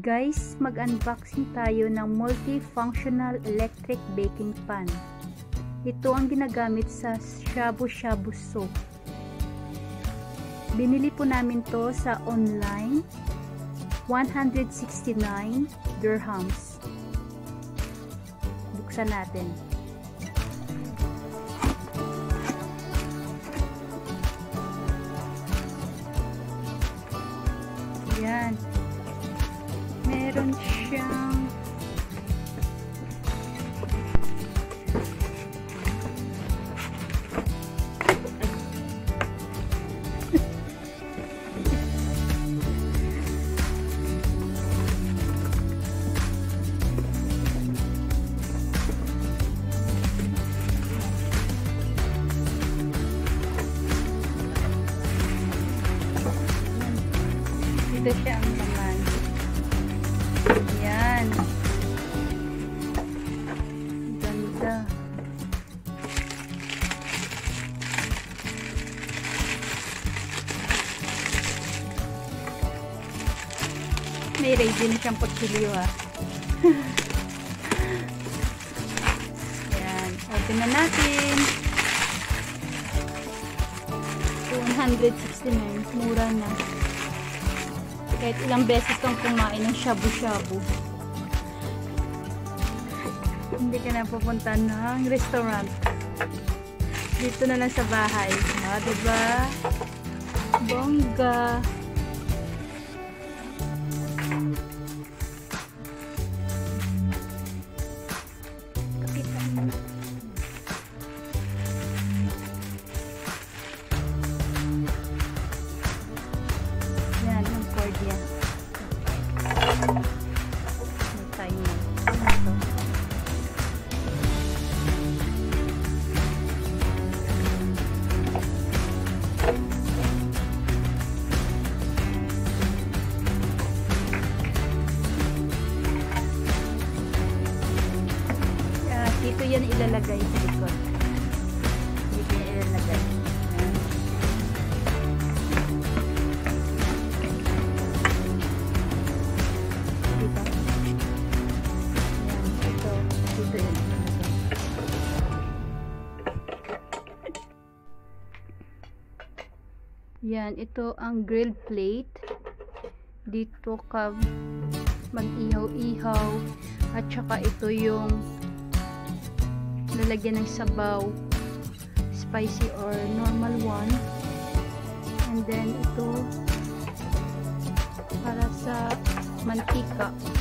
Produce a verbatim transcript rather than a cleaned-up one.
Guys, mag-unboxing tayo ng multifunctional electric baking pan. Ito ang ginagamit sa shabu shabu soup. Binili po namin to sa online, one hundred sixty-nine dirhams. Buksan natin. Yan. Meron siyang ito siya ang laman. Yan. Ganda. May ready na siyang pagsilyo ha. Yan. Open na natin. one hundred sixty-nine. Mura na. Kahit ilang beses kang kumain ng shabu shabu, hindi ka na pupunta ng restaurant. Dito na lang sa bahay. Ah, diba? Bongga. Kapitan mo. Yan, ang cord yan. May timer. Ito. Yeah, dito yan ilalagay sa likod. Dito yan ilalagay. Yan. Yan, ito ang grilled plate. Dito ka mag-ihaw-ihaw. At saka ito yung lalagyan ng sabaw. Spicy or normal one. And then ito para sa mantika.